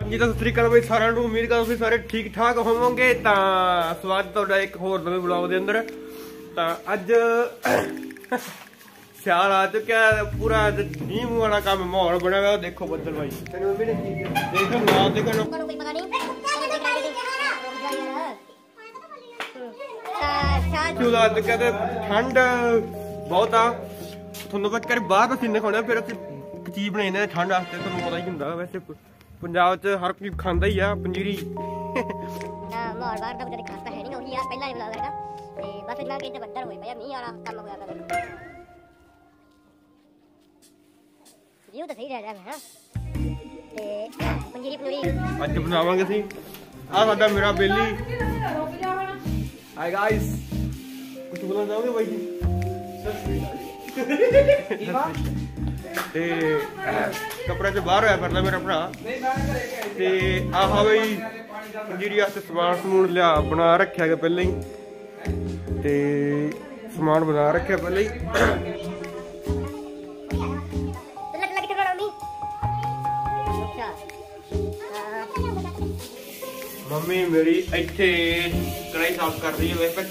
जी तो सत श्री अकाल बई सारिਆਂ ਨੂੰ उम्मीद करदा तुसीं सारे ठीक ठाक होवोगे। स्वागत तुहाडा एक होर नवे ब्लॉग के अंदर। अज सियाल आ चुका पूरा नीम वाला काम माहौल बना हुआ। देखो बदल भाई देखो ना देखो ठंड बहुत आ थोनों पता बाहर पसीने खाने फिर चीज बनाई ठंड वास्ते तुहानूं पता ही हुंदा। वैसे पंजाब च हर कोई खांदा ही आ पंजीरी। माहौल बाहर दा बड़ा खास है नहीं होगी यार पहला ही ब्लॉग है ते बस इतना कि बदल होई पिया मींह वाला काम होया करदा व्यू तो सही रह रहा है ते पंजीरी पनूरी आज बनावांगे ਅਸੀਂ आ साडा मेरा बेली। हाय गाइस कुछ बोलना चाहोगे भाई जी? ते कपड़े च बाहर होया फिरदा मेरा भरा ते आह बई पंजीरी वास्ते समान समून लिया बना रखा है पहले ही ते समान बना रखा पहले ही। मम्मी मेरी इत्थे कढ़ाई साफ कर रही है। वैसे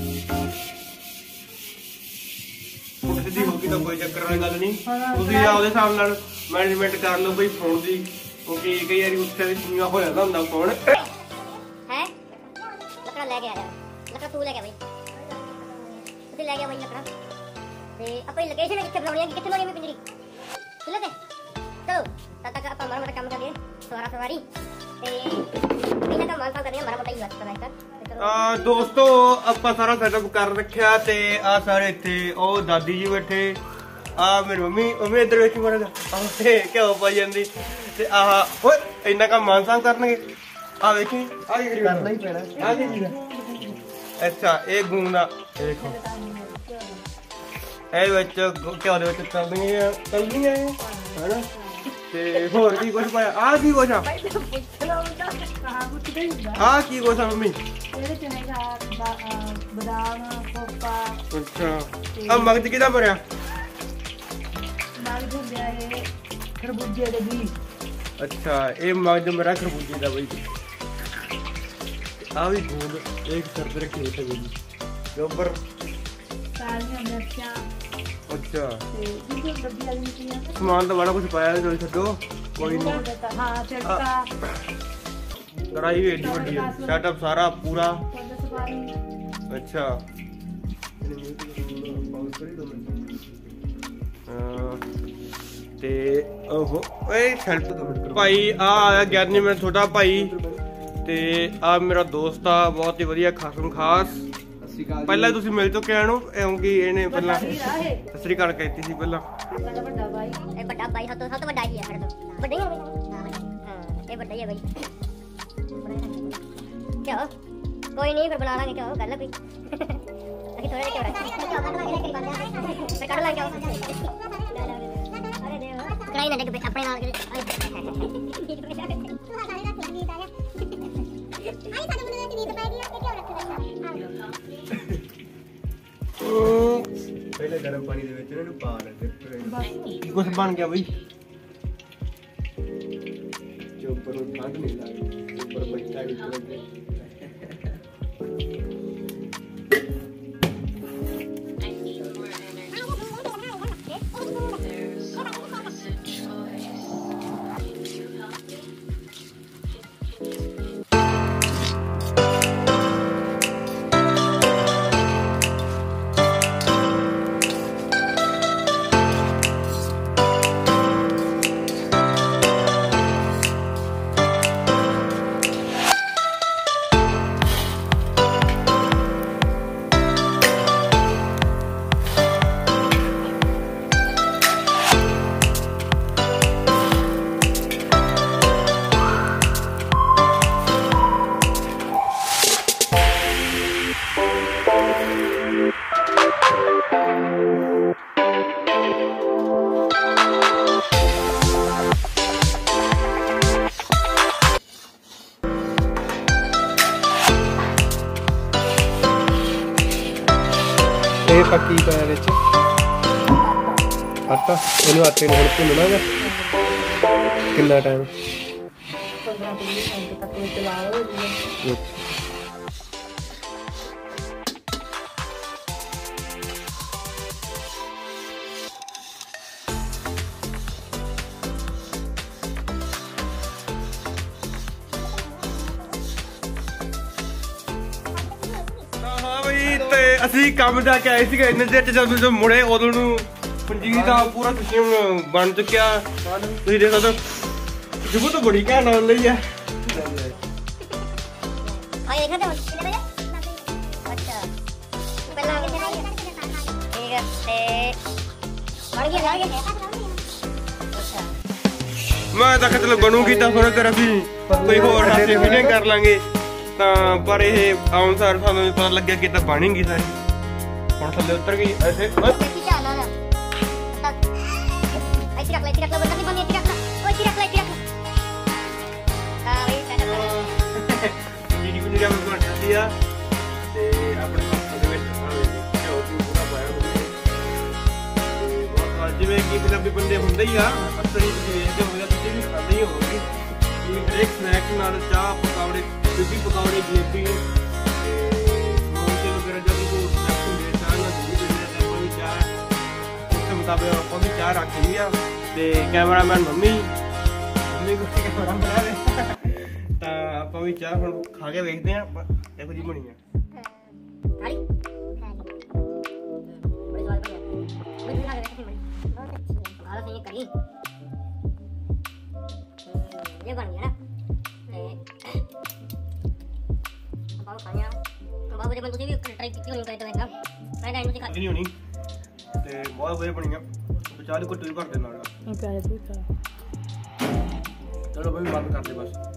सीधी होगी तो कोई चक्कर वाली गल नहीं। तुसीं आपदे हिसाब नाल मैनेजमेंट कर लो बई फोन दी क्योंकि कई बार उत्थे दी दुनिया हो जाता हुंदा फोन है। लकड़ा ले गया लकड़ा तू ले गया भाई तुसीं ले गया भाई लकड़ा ते अपनी लोकेशन कित्थे बनाउणी है कित्थे बनाउणी है पिंजरी चलो ते चलो तद तक आपां माड़ा काम करिए सवारी ते इन्हां दा मान करनी हमारा पता ही बात है। दोस्तों ਆਪਾਂ ਸਾਰਾ ਸੈਟਅਪ ਕਰ ਰੱਖਿਆ ਤੇ ਆ ਸਾਰੇ ਇੱਥੇ ਉਹ ਦਾਦੀ ਜੀ ਬੈਠੇ ਆ ਮੇਰੀ ਮੰਮੀ ਉਹ ਇੱਧਰ ਵੇਖੀ ਮਾੜਾ ਆਹ ਘਿਓ ਪਾਈ ਜਾਂਦੀ ਤੇ ਆਹ ਓਏ ਇੰਨਾ ਕੰਮ ਮਾਨਸਾਂ ਕਰਨਗੇ ਆ ਵੇਖੀ ਆ ਕੀ ਕਰਨਾ ਹੀ ਪੈਣਾ ਆ ਕੀ ਚੀਜ਼ ਅੱਛਾ ਇਹ ਗੂੰਦਾ ਦੇਖੋ ਇਹ ਵਿੱਚ ਘਿਓ ਦੇ ਵਿੱਚ ਤਲਦੀਆਂ ਹੈਨਾ ਤੇ ਹੋਰ ਕੀ ਕੁਝ ਪਾਇਆ ਆ ਕੀ ਕੁਝ ਆ ਕੀ ਕੁਝ ਆ ਮੰਮੀ बादाम खोपा। अच्छा अब मगज किदा भरिया मगज होंदा है खरबूजे दे बीज। अच्छा ये मगज मेरा खरबूजे दा भाई आ भी गूंद एक सर पे रखी है जो ऊपर सारियां मिर्चां। अच्छा ये जो डब्बी वाली थी सामान तो बड़ा कुछ पाया जो छड्डो कोई नहीं। हां चटका कढ़ाई भी एडी बड़ी है सेटअप सारा पूरा। अच्छा ते ओहो ओए हेल्प भाई आ आया 11 मिनट छोटा भाई ते आ मेरा दोस्त आ बहुत ही वधिया खासम खास। पहला तुसी मिल चुके हैं क्योंकि इन्हें पहला सत श्री अकाल कहती सी पहला बड़ा भाई ए बड़ा भाई सब तो बड़ा ही है फिर तो बड़ा ही है हां ये बड़ा ही है भाई क्या कोई नहीं फिर बना लांगे क्या गल कोई अभी थोड़ा क्या कर लांगे अरे देव कढ़ाई ना देख अपने नाल पहले गर्म पानी दे विच इहनू पा ले कुछ बन गया भाई जो ऊपर ठंड नहीं लगी ऊपर बैठा है ਇਹ ਪੱਕੀ ਪਾਇਆ ਵਿੱਚ ਆਟਾ ਇਹਨੂੰ ਆਟੇ ਨੂੰ ਹੁਣ ਭੁੰਨਣਾ ਹੈ ਕਿੰਨਾ ਟਾਈਮ 15 ਮਿੰਟ ਤੱਕ ਵਿੱਚ ਲਾ ਹੋ ਜੀ। ਹਾਂ ਬਈ ਤੇ ਅਸੀਂ ਕੰਮ ਜਾ ਕੇ ਆਏ ਸੀਗੇ ਇੰਨੇ ਚਿਰ ਚ ਜਦੋਂ ਮੁੜੇ ਉਦੋਂ ਨੂੰ ਪੰਜੀਰੀ ਦਾ ਪੂਰਾ ਸਿਸਟਮ ਬਣ ਚੁੱਕਿਆ। ਤੁਸੀਂ ਦੇਖ ਸਕਦੇ ਹੋ ਜਿਵੇਂ ਤਾਂ ਬੜੀ ਘੈਂਟ ਨਾਲ ਲਈ ਆ। हाँ ये खाते हो कितने बजे? अच्छा पहला आगे चला ठीक है ते बढ़ गया अच्छा ਮੈਂ ਤਾਂ ਕਿਤੇ ਬਣੂਗੀ ਤਾਂ ਫਿਰ ਅਗਰ ਅਸੀਂ ਕੋਈ ਹੋਰ ਹਾਸੇ ਵੀ ਨਹੀਂ ਕਰ ਲਾਂਗੇ ਤਾਂ ਪਰ ਇਹ ਆਉਣ ਸਾਰ ਸਾਨੂੰ ਪਤਾ ਲੱਗਿਆ ਕਿ ਤਾਂ ਬਣ ਗਈ ਸਾਰੀ। ਹੁਣ ਥੱਲੇ ਉਤਰ ਗਈ ਐਸੇ ऐसी क्या ना ऐसी रख ले बंदा नहीं बनी ऐसी रख ले ऐसी रख ले हां वही सेटअप ਜਿਹੜੀ ਵੀ ਨਿਗਾਹ ਵਿੱਚ ਬਣਦੀ ਆ ਤੇ ਆਪਣੇ ਹੱਥ ਦੇ ਵਿੱਚ ਆਵੇ ਘਿਓ ਦੀ ਪੂਰਾ ਪਾਇਆ ਹੋਵੇ ਤੇ ਬਹੁਤ ਜਿਵੇਂ ਕਿ ਪੰਜਾਬੀ ਬੰਦੇ ਹੁੰਦੇ ਹੀ ਆ ਅਕਸਰ ਹੀ ਤੁਸੀਂ ਵੇਖਦੇ ਹੋਗੇ ਤੁਸੀਂ ਵੀ ਖਾਂਦੇ ਹੀ ਹੋਵੋਗੇ ਕਿ ਹਰੇਕ ਸਨੈਕ ਨਾਲ ਚਾਹ ਪਕੌੜੇ ਬੀਬੀ ਪਕੌੜੇ ਜਲੇਬੀ ਤੇ ਸਮੋਸੇ ਵਗੈਰਾ ਜਦ ਵੀ ਕੋਈ ਸਨੈਕ ਹੁੰਦੇ ਚਾਹ ਨਾਲ ਜ਼ਰੂਰ ਦਿੰਦੇ ਤੇ ਆਪਾਂ ਵੀ ਚਾਹ ਉਸ ਮੁਤਾਬਿਕ ਆਪਾਂ ਵੀ ਚਾਹ ਰੱਖੀ ਆ ਤੇ ਕੈਮਰਾਮੈਨ ਮੰਮੀ ਕੋਲ ਕੈਮਰਾ ਬਣਾ ਰਿਹਾ ਤਾਂ ਆਪਾਂ ਵੀ ਚਾਹ ਹੁਣ ਖਾ ਕੇ ਵੇਖਦੇ ਆਂ ਇਹੋ ਜਿਹੀ ਬਣੀ ਆ। खाली बड़ी सवाल बढ़िया बड़ी बना के रखी बड़ी बहुत अच्छी है हालत ये करी ये बन गया ना अब आओ खाया अब बाबू जब तुझे भी ट्राई की होनी कहे तो मैं मैं टाइम मुझे खा ਨਹੀਂ ਹੋਣੀ ਤੇ ਬਹੁਤ ਵਧੀਆ ਬਣੀਆਂ ਵਿਚਾਲੇ ਕੋਈ ਟੂਰ ਭਰ ਦੇ ਨਾਲ ਇਹ ਪਿਆਰੇ ਪੁੱਤ ਚਲੋ ਬਈ ਬੰਦ ਕਰ ਦੇ ਬਸ।